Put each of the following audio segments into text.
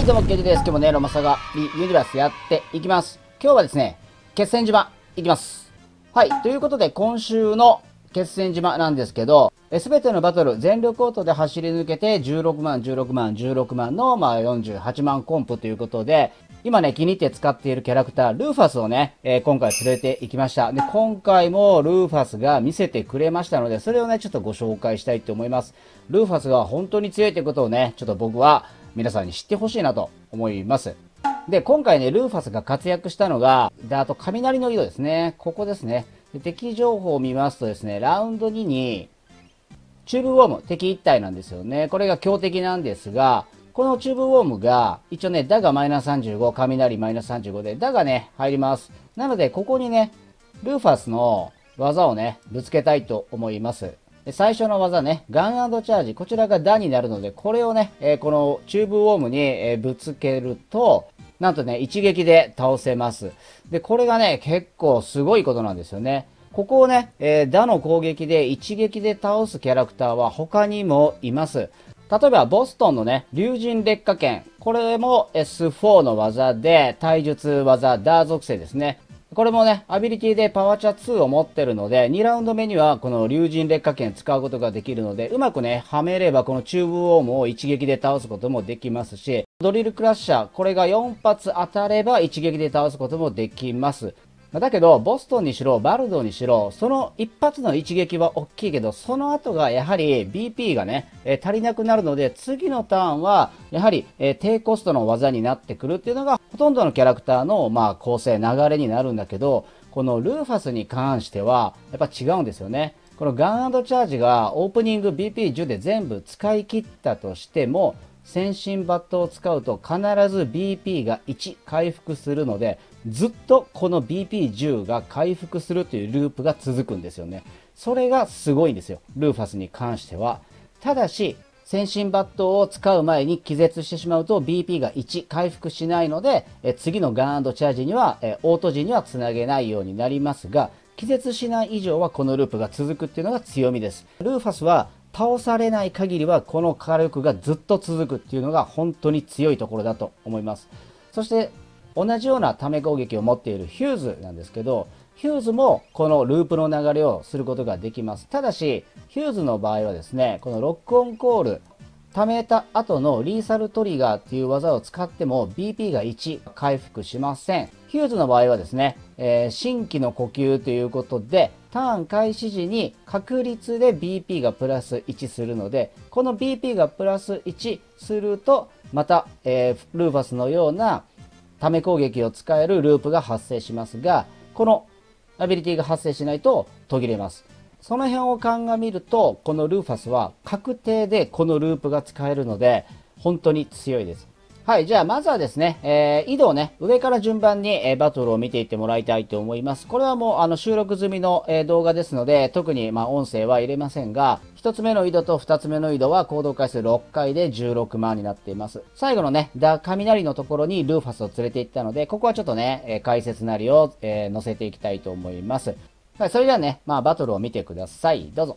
はいどうもケイジです。今日もねロマサガリユニバースやっていきます。今日はですね決戦島いきます。はいということで今週の決戦島なんですけど、全てのバトル全力オートで走り抜けて16万16万16万の48万コンプということで、今ね気に入って使っているキャラクタールーファスをね、今回連れて行きました。で今回もルーファスが見せてくれましたので、それをねちょっとご紹介したいと思います。ルーファスが本当に強いということをねちょっと僕は皆さんに知ってほしいなと思います。で今回ねルーファスが活躍したのがあと雷の色ですね。ここですね。で敵情報を見ますとですね、ラウンド2にチューブウォーム敵1体なんですよね。これが強敵なんですが、このチューブウォームが一応ねダがマイナス35、雷マイナス35でダがね入ります。なのでここにねルーファスの技をねぶつけたいと思います。最初の技ね、ガン&チャージ。こちらがダになるので、これをね、このチューブウォームにぶつけると、なんとね、一撃で倒せます。で、これがね、結構すごいことなんですよね。ここをね、ダの攻撃で一撃で倒すキャラクターは他にもいます。例えば、ボストンのね、竜神劣化剣。これも S4 の技で、体術技、ダー属性ですね。これもね、アビリティでパワーチャ2を持ってるので、2ラウンド目にはこの竜神劣化剣使うことができるので、うまくね、はめればこのチューブウォームを一撃で倒すこともできますし、ドリルクラッシャー、これが4発当たれば一撃で倒すこともできます。だけど、ボストンにしろ、バルドにしろ、その一発の一撃は大きいけど、その後がやはり BP がね、足りなくなるので、次のターンは、やはり、低コストの技になってくるっていうのが、ほとんどのキャラクターの、構成、流れになるんだけど、このルーファスに関しては、やっぱ違うんですよね。このガン&チャージがオープニング BP10 で全部使い切ったとしても、先進バットを使うと必ず BP が1回復するので、ずっとこの BP10 が回復するというループが続くんですよね。それがすごいんですよ、ルーファスに関しては。ただし、先進バットを使う前に気絶してしまうと BP が1回復しないので、次のガン&チャージには、オート時にはつなげないようになりますが、気絶しない以上はこのループが続くっていうのが強みです。ルーファスは倒されない限りはこの火力がずっと続くっていうのが本当に強いところだと思います。そして同じようなため攻撃を持っているヒューズなんですけど、ヒューズもこのループの流れをすることができます。ただしヒューズの場合はですね、このロックオンコール貯めた後のリーサルトリガーっていう技を使っても BP が1回復しません。ヒューズの場合はですね、新規の呼吸ということでターン開始時に確率で BP がプラス1するので、この BP がプラス1するとまた、ルーファスのようなため攻撃を使えるループが発生しますが、このアビリティが発生しないと途切れます。その辺を鑑みると、このルーファスは確定でこのループが使えるので、本当に強いです。はい、じゃあまずはですね、移動ね、上から順番に、バトルを見ていってもらいたいと思います。これはもう収録済みの、動画ですので、特に音声は入れませんが、1つ目の移動と2つ目の移動は行動回数6回で16万になっています。最後のね、雷のところにルーファスを連れて行ったので、ここはちょっとね、解説なりを、載せていきたいと思います。はい、それではね、バトルを見てください。どうぞ。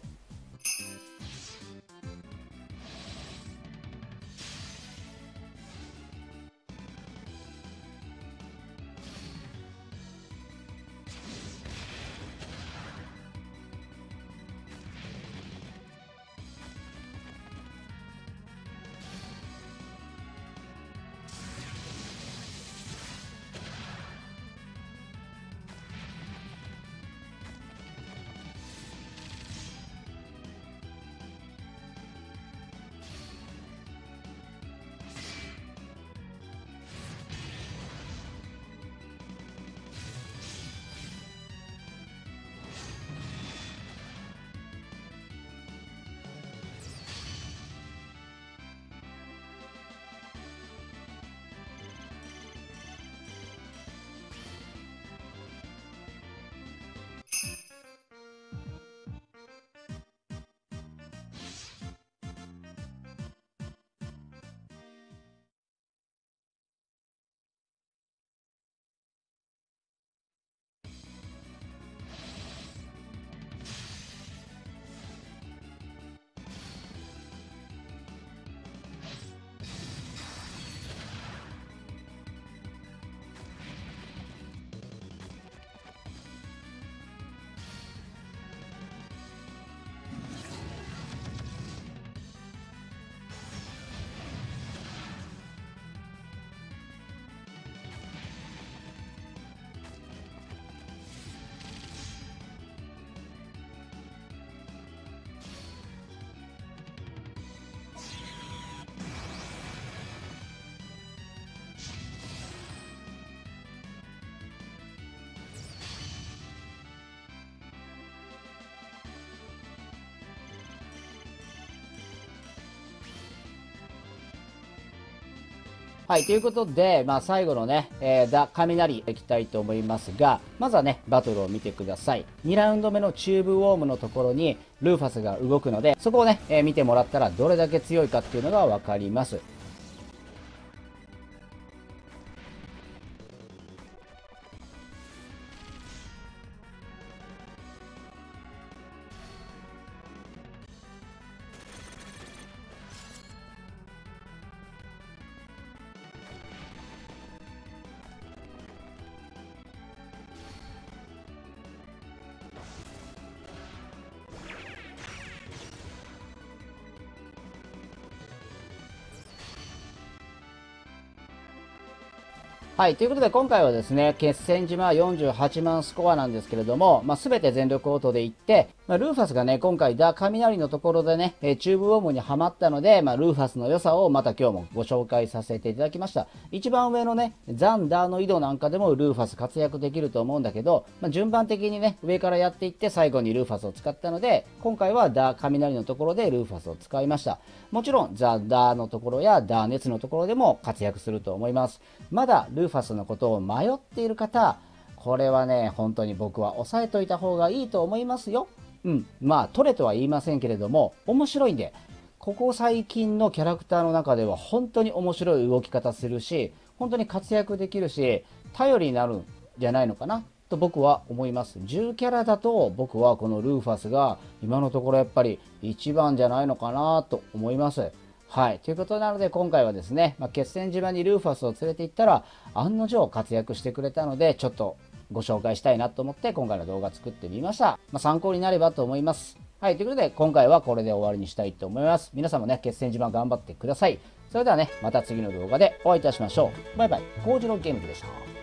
はい、ということで、最後のね、ザ・雷いきたいと思いますが、まずはね、バトルを見てください。2ラウンド目のチューブウォームのところに、ルーファスが動くので、そこをね、見てもらったらどれだけ強いかっていうのがわかります。はい。ということで、今回はですね、決戦島48万スコアなんですけれども、すべて全力オートでいって、ルーファスがね、今回、ダ・雷のところでね、チューブウォームにはまったので、ルーファスの良さをまた今日もご紹介させていただきました。一番上のね、ザンダーの井戸なんかでもルーファス活躍できると思うんだけど、順番的にね、上からやっていって最後にルーファスを使ったので、今回はダ・雷のところでルーファスを使いました。もちろん、ザ・ダーのところやダー熱のところでも活躍すると思います。まだルーファスのことを迷っている方、これはね、本当に僕は押さえといた方がいいと思いますよ。取れとは言いませんけれども、面白いんで、ここ最近のキャラクターの中では本当に面白い動き方するし、本当に活躍できるし、頼りになるんじゃないのかなと僕は思います。10キャラだと僕はこのルーファスが今のところやっぱり一番じゃないのかなと思います。はい。ということなので、今回はですね、決戦島にルーファスを連れて行ったら、案の定活躍してくれたので、ちょっとご紹介したいなと思って、今回の動画作ってみました。参考になればと思います。はい。ということで、今回はこれで終わりにしたいと思います。皆さんもね、決戦島頑張ってください。それではね、また次の動画でお会いいたしましょう。バイバイ。コウジロゲームズでした。